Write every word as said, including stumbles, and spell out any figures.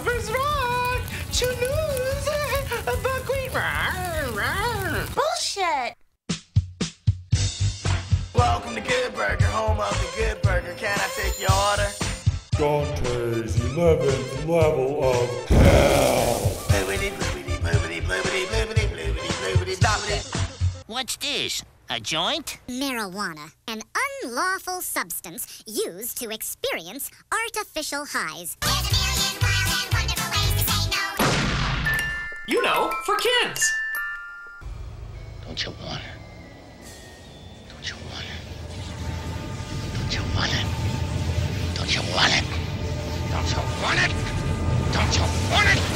Lovers rock! To lose a buckwheat. Bullshit! Welcome to Good Burger, home of the Good Burger. Can I take your order? Dante's eleventh level of hell. Bloobity, bloobity, bloobity, bloobity, bloobity, bloobity, bloobity. Stop it. What's this? A joint? Marijuana, an unlawful substance used to experience artificial highs. There's a million wild and wonderful ways to say no. You know, for kids. Don't you want it? Don't you want it? Don't you want it? Don't you want it? Don't you want it? Don't you want it?